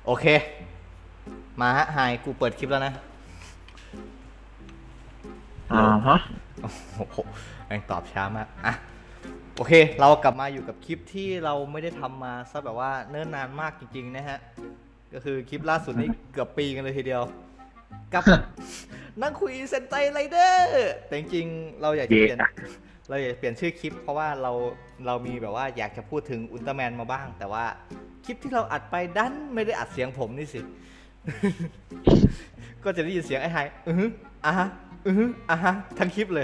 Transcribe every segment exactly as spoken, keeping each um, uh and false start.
โอเคมาฮะไฮกูเปิดคลิปแล้วนะอ่าฮะโอ้โหแม่งตอบช้ามากอ่ะโอเคเรากลับมาอยู่กับคลิปที่เราไม่ได้ทำมาซะแบบว่าเนิ่นนานมากจริงๆนะฮะก็คือคลิปล่าสุดนี้เกือบปีกันเลยทีเดียวกับ นั่งคุยเซนไตไรเดอร์แต่จริงๆเราอยากจะเปลี่ยนเราอยากเปลี่ยนชื่อคลิปเพราะว่าเราเรามีแบบว่าอยากจะพูดถึงอุลตร้าแมนมาบ้างแต่ว่าคลิปที่เราอัดไปดันไม่ได้อัดเสียงผมนี่สิ ก็จะได้ยินเสียงไอ้ไฮอือฮึอ่ะฮะอือฮึอ่ะฮะทั้งคลิปเลย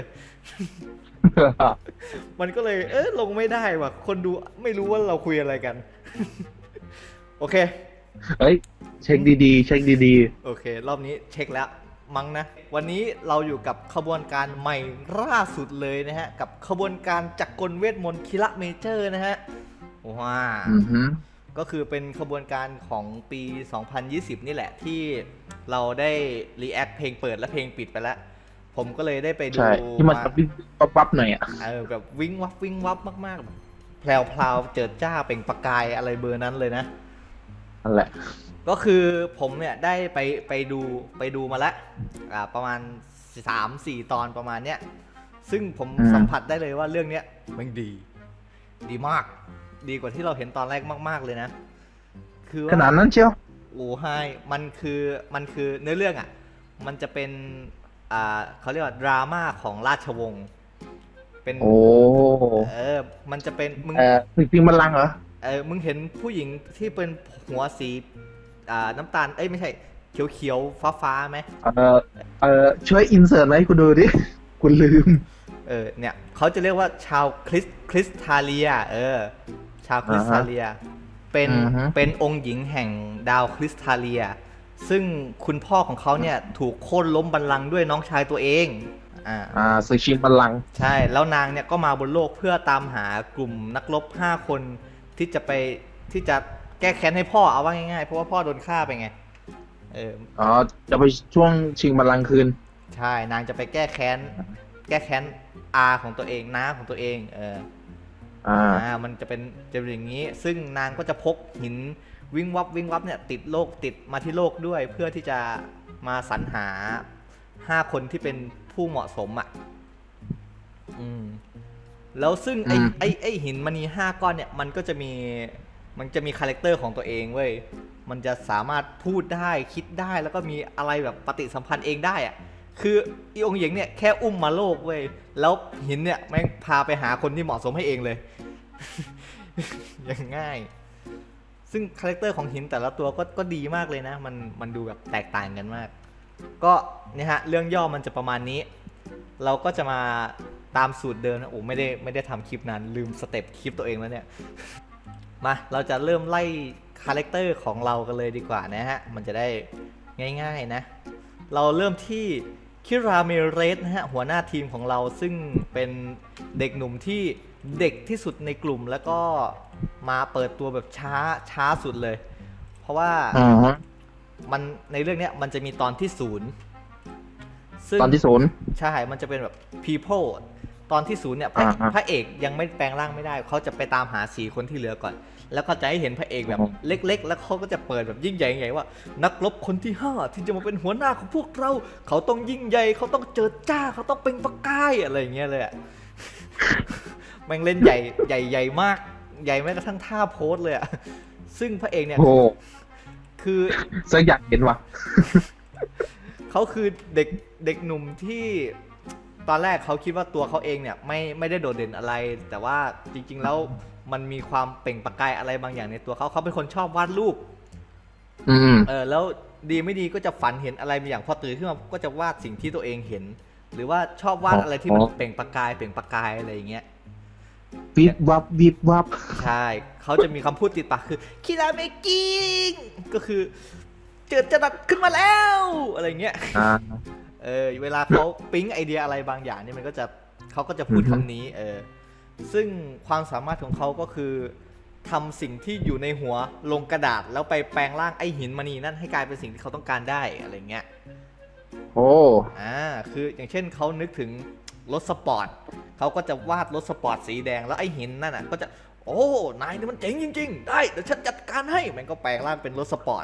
มันก็เลยเออลงไม่ได้ว่ะคนดูไม่รู้ว่าเราคุยอะไรกัน โอเคเฮ้ยเช็คดีๆเช็คดีโอเครอบนี้เช็คแล้วมั้งนะวันนี้เราอยู่กับขบวนการใหม่ล่าสุดเลยนะฮะกับขบวนการจักรกลเวทมนต์คิระเมเจอร์นะฮะว้าก็คือเป็นขบวนการของปีสองพันยี่สิบนี่แหละที่เราได้รีแอคเพลงเปิดและเพลงปิดไปแล้วผมก็เลยได้ไปดูที่มันวิ่งวับๆหน่อยอ่ะเออแบบวิ่งวับวิ่งวับมากๆแพลวพลาวเจิดจ้าเปล่งประกายอะไรเบอร์นั้นเลยนะนั่นแหละก็คือผมเนี่ยได้ไปไปดูไปดูมาแล้วอ่าประมาณ สามสี่ ตอนประมาณเนี้ยซึ่งผมสัมผัสได้เลยว่าเรื่องเนี้ยมันดีดีมากดีกว่าที่เราเห็นตอนแรกมากๆเลยนะคือขนาดนั้นเชียวโอ้ไฮมันคือมันคือเนื้อเรื่องอ่ะมันจะเป็นอ่าเขาเรียกว่าดราม่าของราชวงศ์เป็นโอ้เออมันจะเป็นมึงเออจริงๆมันลังเหรอเออมึงเห็นผู้หญิงที่เป็นหัวสีอ่าน้ำตาลเอ้ยไม่ใช่เขียวเขียวฟ้าฟ้าไหมเออเออช่วยอินเสิร์ตไหมกูดูดิกูลืมเออเนี่ยเขาจะเรียกว่าชาวคริสคริสทาเลียเออชาวคริสทาเลียเป็นเป็นองค์หญิงแห่งดาวคริสทาเลียซึ่งคุณพ่อของเขาเนี่ยถูกโค่นล้มบัลลังก์ด้วยน้องชายตัวเองอ่าอ่าซึชินบัลลังก์ใช่แล้วนางเนี่ยก็มาบนโลกเพื่อตามหากลุ่มนักรบห้าคนที่จะไปที่จะแก้แค้นให้พ่อเอาว่าง่ายๆเพราะว่าพ่อโดนฆ่าไปไงเอออ๋อจะไปช่วงชิงบัลลังก์คืนใช่นางจะไปแก้แค้นแก้แค้นอาของตัวเองน้าของตัวเองเอออ่ามันจะเป็นจะเป็นอย่างนี้ซึ่งนางก็จะพกหินวิ่งวับวิ่งวับเนี่ยติดโลกติดมาที่โลกด้วยเพื่อที่จะมาสรรหาห้าคนที่เป็นผู้เหมาะสมอ่ะอืมแล้วซึ่งไอ้ไอ้ไอ้หินมณีห้าก้อนเนี่ยมันก็จะมีมันจะมีคาแรคเตอร์ของตัวเองเว้ยมันจะสามารถพูดได้คิดได้แล้วก็มีอะไรแบบปฏิสัมพันธ์เองได้อ่ะคืออีองค์หญิงเนี่ยแค่อุ้มมาโลกเว้ยแล้วหินเนี่ยแม่งพาไปหาคนที่เหมาะสมให้เองเลย อย่างง่ายซึ่งคาแรคเตอร์ของหินแต่ละตัวก็ก็ดีมากเลยนะมันมันดูแบบแตกต่างกันมากก็เนี่ยฮะเรื่องย่อมันจะประมาณนี้เราก็จะมาตามสูตรเดิมนะโอ้ไม่ได้ไม่ได้ทำคลิปนานลืมสเต็ปคลิปตัวเองแล้วเนี่ยมาเราจะเริ่มไล่คาแรคเตอร์ของเรากันเลยดีกว่านะฮะมันจะได้ง่ายๆนะเราเริ่มที่คิราเมเรสนะฮะหัวหน้าทีมของเราซึ่งเป็นเด็กหนุ่มที่เด็กที่สุดในกลุ่มแล้วก็มาเปิดตัวแบบช้าช้าสุดเลยเพราะว่ามันในเรื่องนี้มันจะมีตอนที่ศูนย์ตอนที่ศูนย์ใช่มันจะเป็นแบบ people ตอนที่ศูนย์เนี่ยพระพระเอกยังไม่แปลงร่างไม่ได้เขาจะไปตามหาสี่คนที่เหลือก่อนแล้วก็จะให้เห็นพระเอกแบบเล็กๆแล้วเขาก็จะเปิดแบบยิ่งใหญ่ใหญ่ว่านักรบคนที่ห้าที่จะมาเป็นหัวหน้าของพวกเราเขาต้องยิ่งใหญ่เขาต้องเจิดจ้าเขาต้องเป็นประกายอะไรอย่างเงี้ยเลยอะแม่งเล่นใหญ่ใหญ่ใหญ่มากใหญ่แม้กระทั่งท่าโพสเลยอะซึ่งพระเอกเนี่ยคือสักอยากเห็นว่ะเขาคือเด็กเด็กหนุ่มที่ตอนแรกเขาคิดว่าตัวเขาเองเนี่ยไม่ไม่ได้โดดเด่นอะไรแต่ว่าจริงๆแล้วมันมีความเปล่งประกายอะไรบางอย่างในตัวเขาเขาเป็นคนชอบวาดรูปเออแล้วดีไม่ดีก็จะฝันเห็นอะไรบางอย่างพอตื่นขึ้นมาก็จะวาดสิ่งที่ตัวเองเห็นหรือว่าชอบวาดอะไรที่มันเปล่งประกายเปล่งประกายอะไรอย่างเงี้ยวิบวับวิบวับใช่เขาจะมีคำพูดติดปากคือคิราเมกิงก็คือเจิดจรัสขึ้นมาแล้วอะไรเงี้ยเออเวลาเขาปิ๊งไอเดียอะไรบางอย่างนี่มันก็จะเขาก็จะพูดคำนี้เออซึ่งความสามารถของเขาก็คือทำสิ่งที่อยู่ในหัวลงกระดาษแล้วไปแปลงร่างไอหินมณีนั่นให้กลายเป็นสิ่งที่เขาต้องการได้อะไรเงี้ยโอ้อ่าคืออย่างเช่นเขานึกถึงรถสปอร์ตเขาก็จะวาดรถสปอร์ตสีแดงแล้วไอหินนั่นน่ะก็จะโอ้นายนี่มันเจ๋งจริงๆได้เดี๋ยวฉันจัดการให้มันก็แปลงร่างเป็นรถสปอร์ต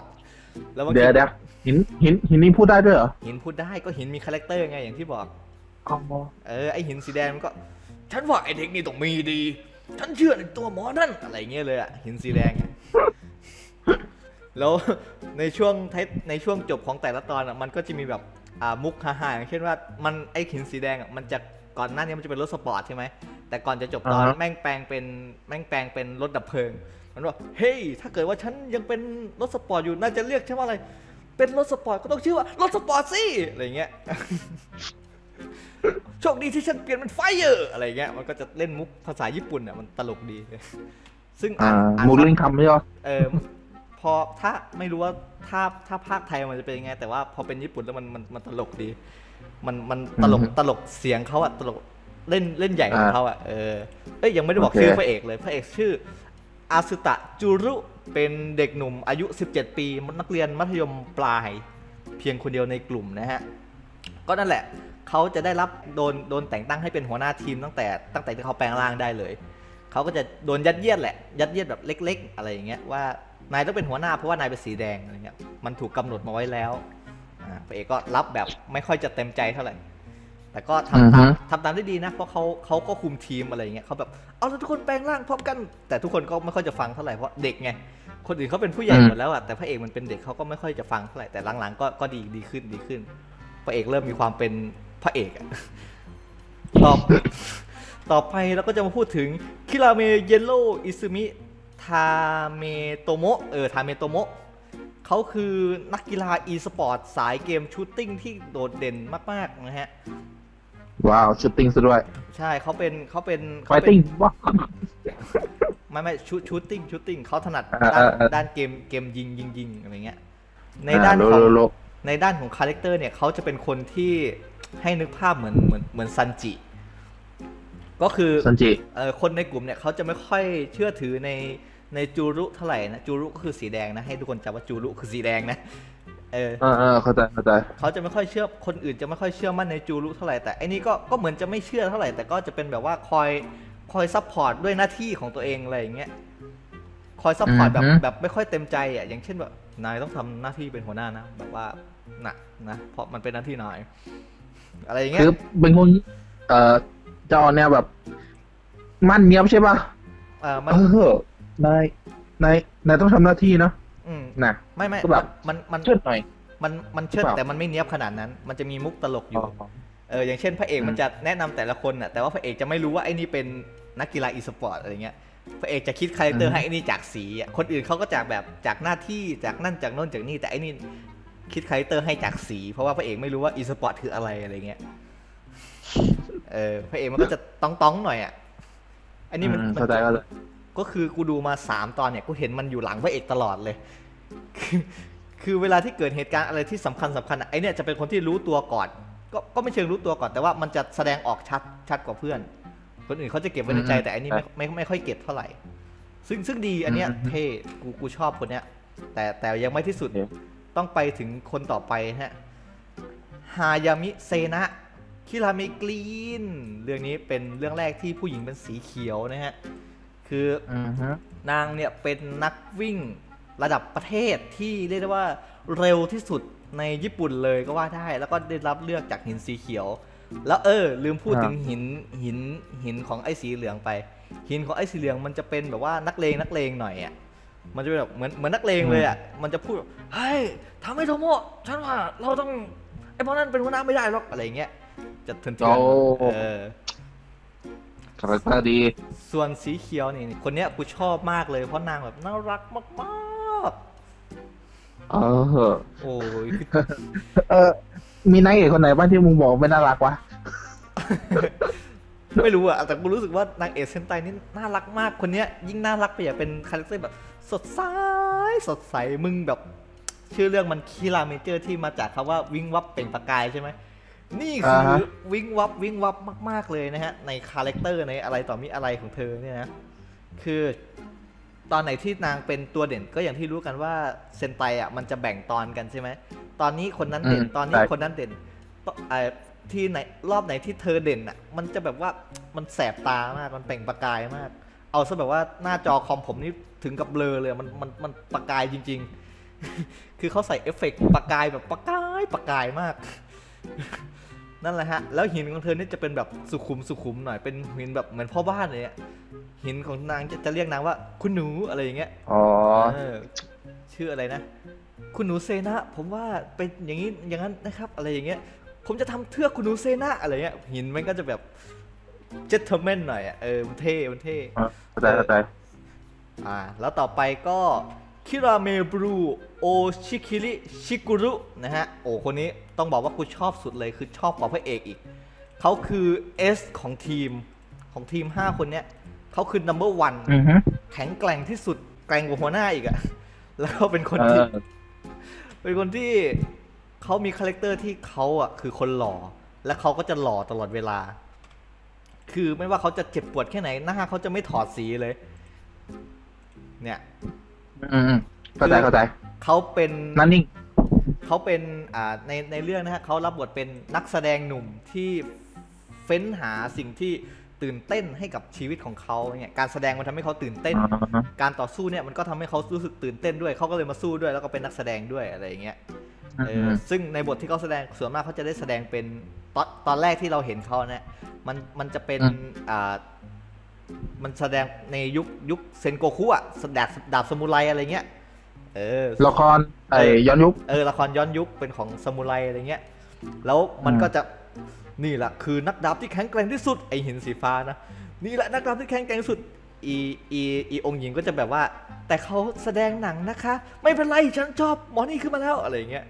แล้วบางเดี๋ทียวเดี๋ยวหินหินหินนี้พูดได้ด้วยเหรอหินพูดได้ก็หินมีคาแรคเตอร์ไงอย่างที่บอกอ๋อเออไอหินสีแดงมันก็ฉันว่าไอเด็กนี่ต้องมีดี ฉันเชื่อในตัวหมอนั่นอะไรเงี้ยเลยอะหินสีแดงอะแล้วในช่วงท้ายในช่วงจบของแต่ละตอนอะมันก็จะมีแบบอ่ามุกฮาๆอย่างเช่นว่ามันไอหินสีแดงอะมันจะก่อนหน้านี้มันจะเป็นรถสปอร์ตใช่ไหมแต่ก่อนจะจบตอนแม่งแปลงเป็นแม่งแปลงเป็นรถดับเพลิงมันว่าเฮ้ยถ้าเกิดว่าฉันยังเป็นรถสปอร์ตอยู่น่าจะเรียกฉันว่าอะไรเป็นรถสปอร์ตก็ต้องชื่อว่ารถสปอร์ตสิอะไรเงี้ยโชคดีที่ฉันเปลี่ยนเป็นไฟเออร์อะไรเงี้ยมันก็จะเล่นมุกภาษาญี่ปุ่นอ่ะมันตลกดีซึ่งอ่าอ่านมูลเล่นคำไม่ยอดเออพอถ้าไม่รู้ว่าถ้าถ้าภาคไทยมันจะเป็นยังไงแต่ว่าพอเป็นญี่ปุ่นแล้วมันมันมันตลกดีมันมันตลกตลกเสียงเขาอะตลกเล่นเล่นใหญ่ของเขาอะเออเอ้ยยังไม่ได้บอกชื่อพระเอกเลยพระเอกชื่ออาซึตะจูรุเป็นเด็กหนุ่มอายุสิบเจ็ดปีนักเรียนมัธยมปลายเพียงคนเดียวในกลุ่มนะฮะก็นั่นแหละเขาจะได้รับโดนโดนแต่งตั้งให้เป็นหัวหน้าทีมตั้งแต่ตั้งแต่ที่เขาแปลงร่างได้เลยเขาก็จะโดนยัดเยียดแหละยัดเยียดแบบเล็กๆอะไรอย่างเงี้ยว่านายต้องเป็นหัวหน้าเพราะว่านายเป็นสีแดงอะไรเงี้ยมันถูกกำหนดมาไว้แล้วพระเอกก็รับแบบไม่ค่อยจะเต็มใจเท่าไหร่แต่ก็ทำตามทำตามได้ดีนะเพราะเขาเขาก็คุมทีมอะไรเงี้ยเขาแบบเอาทุกคนแปลงร่างพร้อมกันแต่ทุกคนก็ไม่ค่อยจะฟังเท่าไหร่เพราะเด็กไงคนอื่นเขาเป็นผู้ใหญ่หมดแล้วอะแต่พระเอกมันเป็นเด็กเขาก็ไม่ค่อยจะฟังเท่าไหร่แต่หลังๆก็ก็ดีดีขึ้นดีขึ้นพระเอกเริ่มมีความเป็นพระเอกอะต่อต่อไปเราก็จะมาพูดถึงคิราเมเยลโลอิซึมิทาเมโตโมะเออทาเมโตโมะเขาคือนักกีฬาอีสปอร์ตสายเกมชูตติ้งที่โดดเด่นมากๆนะฮะว้าวชูตติ้งซะด้วยใช่เขาเป็นเขาเป็นไฟติ้งว้าไม่ไม่ชูชูตติ้งชูตติ้งเขาถนัดด้านด้านเกมเกมยิงยิงยิงอะไรเงี้ยในด้านของในด้านของคาแรคเตอร์เนี่ยเขาจะเป็นคนที่ให้นึกภาพเหมือนเหมือนเหมือนซันจิก็คือซันจิเอ่อคนในกลุ่มเนี่ยเขาจะไม่ค่อยเชื่อถือในในจูรุเท่าไหร่นะจูรุก็คือสีแดงนะให้ทุกคนจำว่าจูรุคือสีแดงนะเออเออเข้าใจเข้าใจเขาจะไม่ค่อยเชื่อคนอื่นจะไม่ค่อยเชื่อมั่นในจูรุเท่าไหร่แต่อันนี้ก็ก็เหมือนจะไม่เชื่อเท่าไหร่แต่ก็จะเป็นแบบว่าคอยคอยซัพพอร์ตด้วยหน้าที่ของตัวเองอะไรอย่างเงี้ยคอยซัพพอร์ตแบบแบบไม่ค่อยเต็มใจอ่ะอย่างเช่นแบบนายต้องทำหน้าที่เป็นหัวหน้านะแบบว่าหนักนะเพราะมันเป็นหน้าที่นายอะไรอย่างเงี้ยคือเป็นคนเอ่อจอเนี่ยแบบมั่นเนี้ยใช่ป่ะเออมันเออนายนายนายต้องทำหน้าที่เนาะอืมนะไม่ไม่แบบมันมันเชิดหน่อยมันมันเชิดแต่มันไม่เนี้ยบขนาดนั้นมันจะมีมุกตลกอยู่เอออย่างเช่นพระเอกมันจะแนะนำแต่ละคนน่ะแต่ว่าพระเอกจะไม่รู้ว่าไอ้นี่เป็นนักกีฬาอีสปอร์ตอะไรเงี้ยพระเอกจะคิดคาแรคเตอร์ให้ไอ้นี่จากสีอ่ะคนอื่นเขาก็จากแบบจากหน้าที่จากนั่นจากโน้นจากนี่แต่ไอ้นี่คิดคาแรคเตอร์ให้จากสีเพราะว่าพระเอกไม่รู้ว่าอีสปอร์ตคืออะไรอะไรเงี้ยเออพระเอกมันก็จะต้องต้องหน่อยอ่ะอันนี้มันเข้าใจก็เลยก็คือกูดูมาสามตอนเนี่ยกูเห็นมันอยู่หลังพระเอกตลอดเลยคือเวลาที่เกิดเหตุการณ์อะไรที่สำคัญสำคัญไอ้เนี่ยจะเป็นคนที่รู้ตัวก่อนก็ก็ไม่เชิงรู้ตัวก่อนแต่ว่ามันจะแสดงออกชัดชัดกว่าเพื่อนคนอื่นเขาจะเก็บไว้ในใจแต่อันนี้ไม่ไม่ไม่ค่อยเก็บเท่าไหร่ซึ่งซึ่งดีอันเนี้ยเท่กูกูชอบคนเนี้ยแต่แต่ยังไม่ที่สุดต้องไปถึงคนต่อไปฮะฮายามิเซนะคิราเมกรีนเรื่องนี้เป็นเรื่องแรกที่ผู้หญิงเป็นสีเขียวนะฮะคือนางเนี่ยเป็นนักวิ่งระดับประเทศที่เรียกได้ว่าเร็วที่สุดในญี่ปุ่นเลยก็ว่าได้แล้วก็ได้รับเลือกจากหินสีเขียวแล้วเออลืมพูดถึงหินหินหินของไอ้สีเหลืองไปหินของไอ้สีเหลืองมันจะเป็นแบบว่านักเลงนักเลงหน่อยอ่ะมันจะเป็นแบบเหมือนเหมือนนักเลงเลยอ่ะมันจะพูดเฮ้ยทำให้โทโมะฉันว่าเราต้องไอ้พวกนั้นเป็นหัวหน้าไม่ได้หรอกอะไรเงี้ยจะเถื่อนๆเออคาแรคเตอร์ดีส่วนสีเขียวนี่คนเนี้ยกูชอบมากเลยเพราะนางแบบน่ารักมากๆเออโอ้ยเออมีนายเอกคนไหนบ้างที่มึงบอกไม่น่ารักวะไม่รู้อะแต่กูรู้สึกว่านางเอกเซนไตนี่น่ารักมากคนเนี้ยยิ่งน่ารักไปอย่างเป็นคาแรคเตอร์แบบสดใสสดใสมึงแบบชื่อเรื่องมันคิราเมเจอร์ที่มาจากคำว่าวิ้งวับเปล่งประกายใช่ไหมนี่คือวิ้งวับวิ้งวับมากๆเลยนะฮะในคาแรคเตอร์ในอะไรต่อมีอะไรของเธอเนี่ยนะคือตอนไหนที่นางเป็นตัวเด่นก็อย่างที่รู้กันว่าเซนไตอ่ะมันจะแบ่งตอนกันใช่ไหมตอนนี้คนนั้นเด่นตอนนี้คนนั้นเด่นที่ไหนรอบไหนที่เธอเด่นอ่ะมันจะแบบว่ามันแสบตามากมันเปล่งประกายมากเอาซะแบบว่าหน้าจอคอมผมนี่ถึงกับเบลอเลยมันมันมันประกายจริงๆคือเขาใส่เอฟเฟกต์ประกายแบบประกายประกายมากนั่นแหละฮะแล้วหินของเธอนี่จะเป็นแบบสุขุมสุขุมหน่อยเป็นหินแบบเหมือนพ่อบ้านเลยอะหินของนางจะจะเรียกนางว่าคุณหนูอะไรอย่างเงี้ยอ๋อชื่ออะไรนะคุณหนูเซนะผมว่าเป็นอย่างนี้อย่างนั้นนะครับอะไรอย่างเงี้ยผมจะทำเทือกคุณหนูเซนะอะไรเงี้ยหินมันก็จะแบบเจนเทลแมนหน่อยอ่ะเออมันเท่มันเท่เข้าใจเข้าใจอ่าแล้วต่อไปก็คิราเมบรูโอชิคิริชิกุรุนะฮะโอ้คนนี้ต้องบอกว่ากูชอบสุดเลยคือชอบกว่าพระเอกอีกเขาคือ S ของทีมของทีมห้าคนเนี้ยเขาคือ นัมเบอร์ วัน แข็งแกร่งที่สุดแกร่งกว่าหัวหน้าอีกอะแล้วก็เป็นคนที่เป็นคนที่เขามีคาแรคเตอร์ที่เขาอ่ะคือคนหล่อและเขาก็จะหล่อตลอดเวลาคือไม่ว่าเขาจะเจ็บปวดแค่ไหนหน้าเขาจะไม่ถอดสีเลยเนี่ยอืมเข้าใจเข้าใจเขาเป็นนั่นนิ่งเขาเป็นอ่าในในเรื่องนะฮะเขารับบทเป็นนักแสดงหนุ่มที่เฟ้นหาสิ่งที่ตื่นเต้นให้กับชีวิตของเขาเนี่ยการแสดงมันทำให้เขาตื่นเต้นการต่อสู้เนี่ยมันก็ทำให้เขารู้สึกตื่นเต้นด้วยเขาก็เลยมาสู้ด้วยแล้วก็เป็นนักแสดงด้วยอะไรอย่างเงี้ยเออซึ่งในบทที่เขาแสดงส่วนมากเขาจะได้แสดงเป็นตอนตอนแรกที่เราเห็นเขาเนี่ยมันมันจะเป็นอ่ามันแสดงในยุคยุคเซนโกคุอ่ะดาบดาบซามูไรอะไรเงี้ยเออละครไอ้ย้อนยุคเออละครย้อนยุคเป็นของซามูไรอะไรเงี้ยแล้วมันก็จะนี่แหละคือนักดาบที่แข็งแกร่งที่สุดไอหินสีฟ้านะนี่แหละนักดาบที่แข็งแกร่งที่สุดอีอีอีองค์หญิงก็จะแบบว่าแต่เขาแสดงหนังนะคะไม่เป็นไรฉันชอบหมอนี่ขึ้นมาแล้วอะไรเงี้ย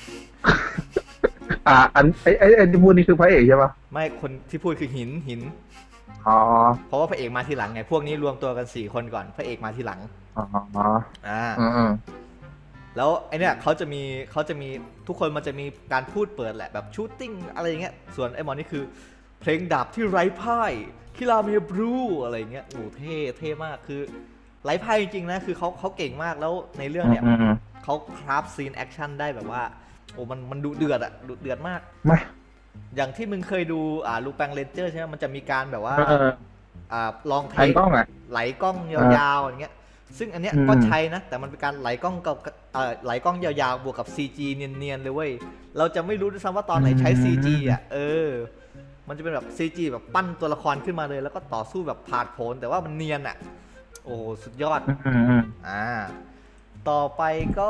อ่าอันไอไอไอที่พูดนี่คือพระเอกใช่ปะไม่คนที่พูดคือหินหินอ๋อเพราะว่าพระเอกมาทีหลังไงพวกนี้รวมตัวกันสี่คนก่อนพระเอกมาทีหลังอ๋ออ่าอืมแล้วไอเนี้ยเขาจะมีเขาจะมีทุกคนมันจะมีการพูดเปิดแหละแบบชูตติ้งอะไรอย่างเงี้ยส่วนไอหมอนี่คือเพลงดาบที่ไร้พ่ายคิราเมบรูอะไรเงี้ยโอ้เท่เท่มากคือไร้พ่ายจริงๆนะคือเขาเขาเก่งมากแล้วในเรื่องเนี้ยเขาคราฟซีนแอคชั่นได้แบบว่าโอ้มันมันดุเดือดอะดุเดือดมากไม่อย่างที่มึงเคยดูอ่าลูแปงเรนเจอร์ใช่ไหมมันจะมีการแบบว่าอ่าลองเทคไหลกล้องยาวๆอย่างเงี้ยซึ่งอันเนี้ยก็ใช้นะแต่มันเป็นการไหลกล้องกับไหลกล้องยาวๆบวกกับ ซี จี เนียนๆเลยเว้ยเราจะไม่รู้ด้วยซ้ำว่าตอนไหนใช้ ซี จี อ่ะเออมันจะเป็นแบบ ซี จี แบบปั้นตัวละครขึ้นมาเลยแล้วก็ต่อสู้แบบผาดโผนแต่ว่ามันเนียนอ่ะโอ้สุดยอดอ่าต่อไปก็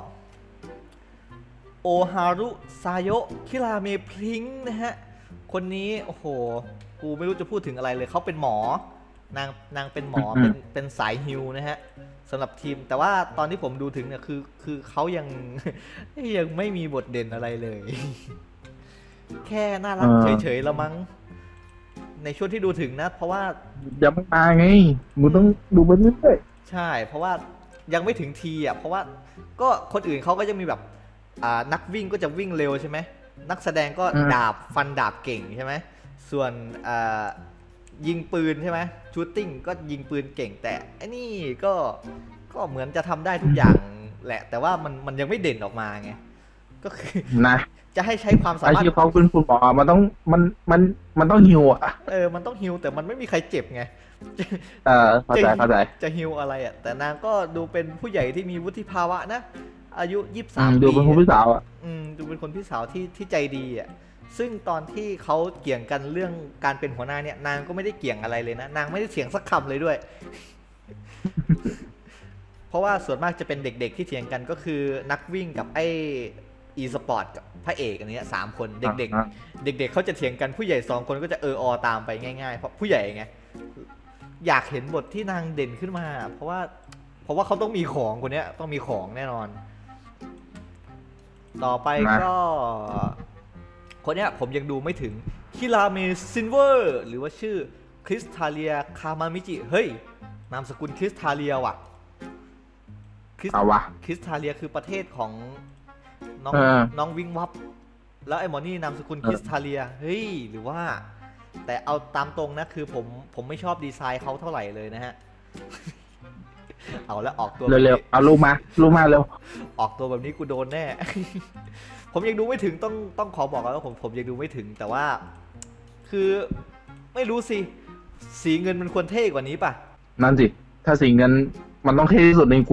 โอฮารุซาโยะคิราเมพริ้งนะฮะคนนี้โอ้โหกูไม่รู้จะพูดถึงอะไรเลยเขาเป็นหมอนางนางเป็นหมอเป็นเป็นสายฮิวนะฮะสำหรับทีมแต่ว่าตอนที่ผมดูถึงเนี่ยคือคือเขายังยังไม่มีบทเด่นอะไรเลยแค่น่ารักเฉยๆละมั้งในช่วงที่ดูถึงนะเพราะว่ายังไม่มาไงมึงต้องดูไปเรื่อยๆใช่เพราะว่ายังไม่ถึงทีอ่ะเพราะว่าก็คนอื่นเขาก็จะมีแบบนักวิ่งก็จะวิ่งเร็วใช่ไหมนักแสดงก็ดาบฟันดาบเก่งใช่ไหมส่วนยิงปืนใช่ไหมชูตติ้งก็ยิงปืนเก่งแต่ไอ้นี่ก็ก็เหมือนจะทำได้ทุกอย่างแหละแต่ว่ามันมันยังไม่เด่นออกมาไงก็คือนะจะให้ใช้ความสามารถไอ้ที่เขาเป็นคุณหมอมันต้องมันมันมันต้องฮิวอ่ะเออมันต้องฮิวแต่มันไม่มีใครเจ็บไงเออเข้าใจเข้าใจจะฮิวอะไรอ่ะแต่นางก็ดูเป็นผู้ใหญ่ที่มีวุฒิภาวะนะอายุยี่สิบสามปีดูเป็นคนพี่สาวอ่ะอืมดูเป็นคนพี่สาวที่ที่ใจดีอ่ะซึ่งตอนที่เขาเกี่ยงกันเรื่องการเป็นหัวหน้าเนี่ยนางก็ไม่ได้เกี่ยงอะไรเลยนะนางไม่ได้เถียงสักคำเลยด้วย เพราะว่าส่วนมากจะเป็นเด็กๆที่เถียงกันก็คือนักวิ่งกับไอ้อีสปอร์ตกับพระเอกอันนี้สามคนเด็กๆเด็กๆเขาจะเถียงกันผู้ใหญ่สองคนก็จะเอออตามไปง่ายๆเพราะผู้ใหญ่ไงอยากเห็นบทที่นางเด่นขึ้นมาเพราะว่าเพราะว่าเขาต้องมีของคนนี้ต้องมีของแน่นอนต่อไปก็คนเนี้ยผมยังดูไม่ถึงคิราเมซินเวอร์หรือว่าชื่อคริสทาเลียคามามิจิเฮ้ยนามสกุลคริสทาเลียว่ะคริสเอาวะคริสทาเลียคือประเทศของน้องน้องวิงวับแล้วไอ้หมอนี่นามสกุลคริสทาเลียเฮ้ยหรือว่าแต่เอาตามตรงนะคือผมผมไม่ชอบดีไซน์เขาเท่าไหร่เลยนะฮะเอาแล้วออกตัวเร็วๆเอาลูกมาลูกมาเร็วออกตัวแบบนี้กูโดนแน่ ผมยังดูไม่ถึงต้องต้องขอบอกแล้วว่าผมผมยังดูไม่ถึงแต่ว่าคือไม่รู้สิสีเงินมันควรเท่กว่านี้ป่ะนั่นสิถ้าสีเงินมันต้องเท่ที่สุดในกลุ่มเอ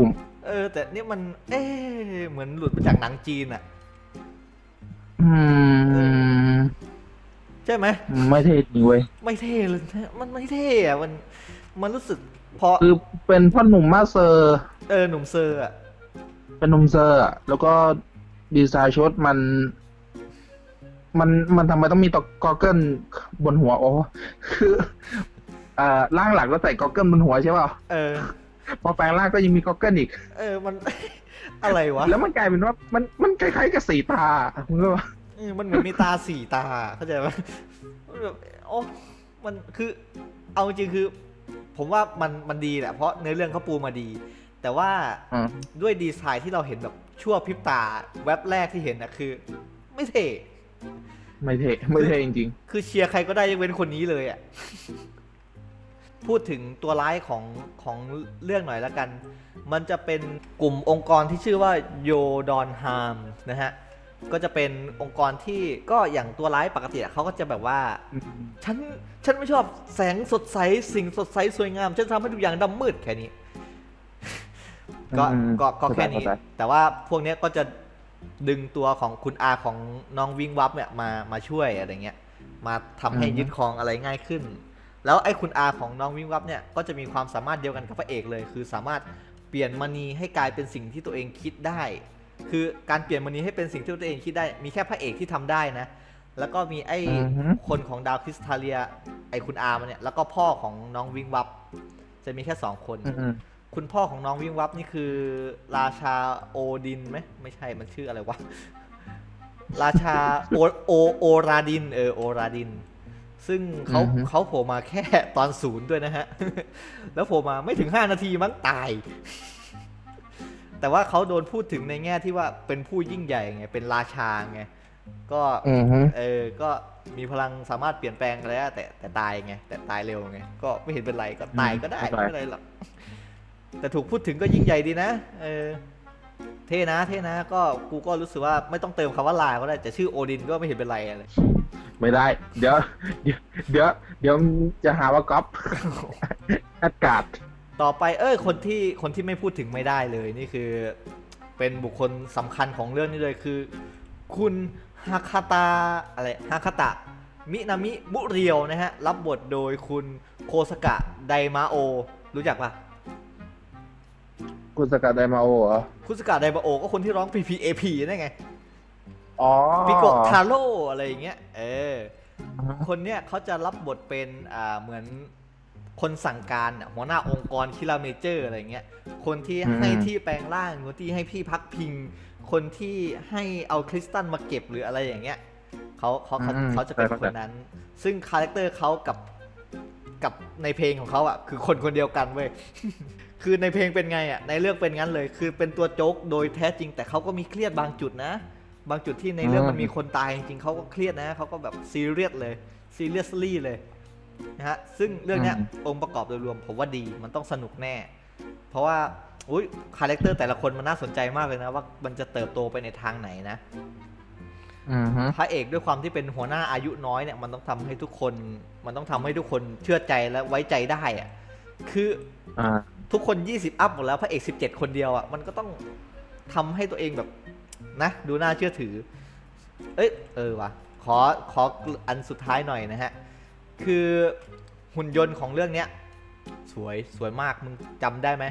เออแต่นี่มันเอ๊ะเหมือนหลุดมาจากหนังจีนอ่ะอืมใช่ไหมไม่เท่จริงเว้ยไม่เท่เลยมันไม่เท่อะมันมันรู้สึกพอคือเป็นพ่อหนุ่มมาเซอร์เออหนุ่มเซอร์อ่ะเป็นหนุ่มเซอร์อ่ะแล้วก็ดีไซน์ชุดมัน มันมันทำไมต้องมีตกอเกิลบนหัวโอ้คืออ่าร่างหลักแล้วใส่กอเกิลบนหัวใช่ป่ะเออพอแปลงร่างก็ยังมีกอเกิลอีกเออมันอะไรวะแล้วมันกลายเป็นว่ามันมันคล้ายๆกับสีตามึงรู้ป่ะมันเหมือนมีตาสี่ตาเข้าใจไหมแบบโอ้มันคือเอาจริงคือ ผมว่ามันมันดีแหละเพราะเนื้อเรื่องเขาปูมาดี แต่ว่าด้วยดีไซน์ที่เราเห็นแบบชั่วพริบตาแว็บแรกที่เห็นนะคือ ไม่เท่ไม่เท่ไม่เท่จริงๆคือเชียร์ใครก็ได้ยกเว้นคนนี้เลยอ่ะพูดถึงตัวร้ายของของเรื่องหน่อยแล้วกันมันจะเป็นกลุ่มองค์กรที่ชื่อว่าโยดอนฮามนะฮะก็จะเป็นองค์กรที่ก็อย่างตัวร้ายปกติเขาก็จะแบบว่าฉันฉันไม่ชอบแสงสดใสสิ่งสดใสสวยงามฉันทำให้ทุกอย่างดำมืดแค่นี้ก็ก็ก็แค่นี้แต่ว่าพวกนี้ก็จะดึงตัวของคุณอาของน้องวิงวับเนี่ยมามาช่วยอะไรเงี้ยมาทำให้ยึดครองอะไรง่ายขึ้นแล้วไอ้คุณอาของน้องวิงวับเนี่ยก็จะมีความสามารถเดียวกันกับพระเอกเลยคือสามารถเปลี่ยนมณีให้กลายเป็นสิ่งที่ตัวเองคิดได้คือการเปลี่ยนมณีให้เป็นสิ่งที่ตัวเองคิดได้มีแค่พระเอกที่ทำได้นะแล้วก็มีไอ้คนของดาวคริสทาเลียไอ้คุณอามันเนี่ยแล้วก็พ่อของน้องวิงวับจะมีแค่สองคนคุณพ่อของน้องวิงวับนี่คือราชาโอดินไหมไม่ใช่มันชื่ออะไรวะราชาโอโอโอราดินเออโอราดินซึ่งเขาเขาโผล่มาแค่ตอนศูนย์ด้วยนะฮะแล้วโผล่มาไม่ถึงห้านาทีมั้งตายแต่ว่าเขาโดนพูดถึงในแง่ที่ว่าเป็นผู้ยิ่งใหญ่ไงเป็นราชาไงก็เออก็มีพลังสามารถเปลี่ยนแปลงอะไรแต่แต่ตายไงแต่ตายเร็วไงก็ไม่เห็นเป็นไรก็ตายก็ได้ไม่เป็นไรหรอกแต่ถูกพูดถึงก็ยิ่งใหญ่ดีนะเออเท่นะเท่นะก็กูก็รู้สึกว่าไม่ต้องเติมคำว่าลาก็ได้แต่ชื่อโอดินก็ไม่เห็นเป็นไรอะไรไม่ได้เดี๋ยวเดี๋ยวเดี๋ยวเดี๋ยวจะหาว่าก๊อปอากาศต่อไปเอ้ยคนที่คนที่ไม่พูดถึงไม่ได้เลยนี่คือเป็นบุคคลสำคัญของเรื่องนี้เลยคือคุณฮาคาตาอะไรฮาคาตะมินามิบุเรียวนะฮะรับบทโดยคุณโคสกะไดมาโอรู้จักปะคุณสกะไดมาโอเหรอคุณสกะไดมาโอก็คนที่ร้อง พี พี เอ พี นั่นไงอ๋อปิโกทาโร่อะไรอย่างเงี้ยเออคนเนี้ยเขาจะรับบทเป็นอ่าเหมือนคนสั่งการหัวหน้าองค์กรคิราเมเจอร์อะไรเงี้ยคนที่ให้ที่แปลงร่างคนที่ให้พี่พักพิงคนที่ให้เอาคริสตัลมาเก็บหรืออะไรอย่างเงี้ยเขาเขาเขาจะเป็นคนนั้นซึ่งคาแรคเตอร์เขากับกับในเพลงของเขาอ่ะคือคนคนเดียวกันเว้ยคือในเพลงเป็นไงอ่ะในเรื่องเป็นงั้นเลยคือเป็นตัวโจ๊กโดยแท้จริงแต่เขาก็มีเครียดบางจุดนะบางจุดที่ในเรื่องมันมีคนตายจริงๆเขาก็เครียดนะเขาก็แบบซีเรียสเลยซีเรียสลี่เลยนะฮะซึ่งเรื่องนี้องค์ประกอบโดยรวมผมว่าดีมันต้องสนุกแน่เพราะว่าอุ้ยคาแรคเตอร์แต่ละคนมันน่าสนใจมากเลยนะว่ามันจะเติบโตไปในทางไหนนะพระเอกด้วยความที่เป็นหัวหน้าอายุน้อยเนี่ยมันต้องทำให้ทุกคนมันต้องทำให้ทุกคนเชื่อใจและไว้ใจได้อะคือทุกคนยี่สิบอัพหมดแล้วพระเอกสิบเจ็ดคนเดียวอ่ะมันก็ต้องทำให้ตัวเองแบบนะดูน่าเชื่อถือเอ้ยเออวะขอขออันสุดท้ายหน่อยนะฮะคือหุ่นยนต์ของเรื่องเนี้ยสวยสวยมากมึงจำได้ไหม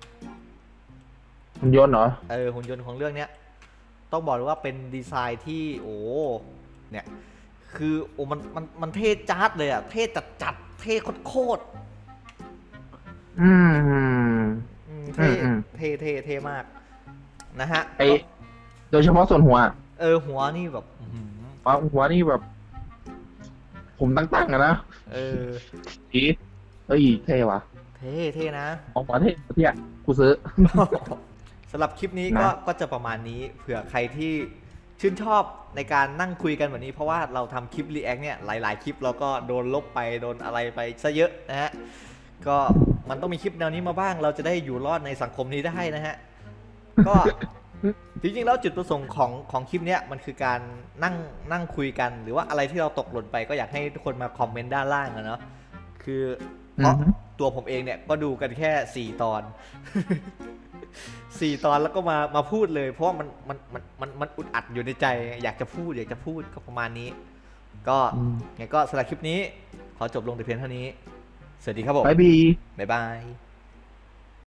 หุ่นยนต์เหรอเออหุ่นยนต์ของเรื่องเนี้ยต้องบอกเลยว่าเป็นดีไซน์ที่โอ้เนี่ยคือโอ้มันมันมันเท่จัดเลยอ่ะเท่จัดจัดเท่โคตรอืมเท่เท่เท่เท่มากนะฮะไอโดยเฉพาะส่วนหัวเออหัวนี่แบบหัวนี่แบบผมตั้งๆอะนะเอออีเอ้ยเท่ว่ะเท่เท่นะออกมาเท่เท่กูซื้อสำหรับคลิปนี้ก็ก็จะประมาณนี้เผื่อใครที่ชื่นชอบในการนั่งคุยกันแบบนี้เพราะว่าเราทำคลิปรีแอคเนี่ยหลายๆคลิปเราก็โดนลบไปโดนอะไรไปซะเยอะนะฮะก็มันต้องมีคลิปแนวนี้มาบ้างเราจะได้อยู่รอดในสังคมนี้ได้นะฮะก็จริงๆแล้วจุดประสงค์ของของคลิปเนี้ยมันคือการนั่งนั่งคุยกันหรือว่าอะไรที่เราตกหล่นไปก็อยากให้ทุกคนมาคอมเมนต์ด้านล่างนะเนาะคือเพราะตัวผมเองเนี่ยก็ดูกันแค่สี่ตอนสี่ตอนแล้วก็มามาพูดเลย เพราะว่ามันมันมันมันมันอุดอัดอยู่ในใจ อยากจะพูดอยากจะพูดก็ประมาณนี้ ก็ไงก็สำหรับคลิปนี้ขอจบลงแต่เพียงเท่านี้ สวัสดีครับผมบายบีบ๊ายบาย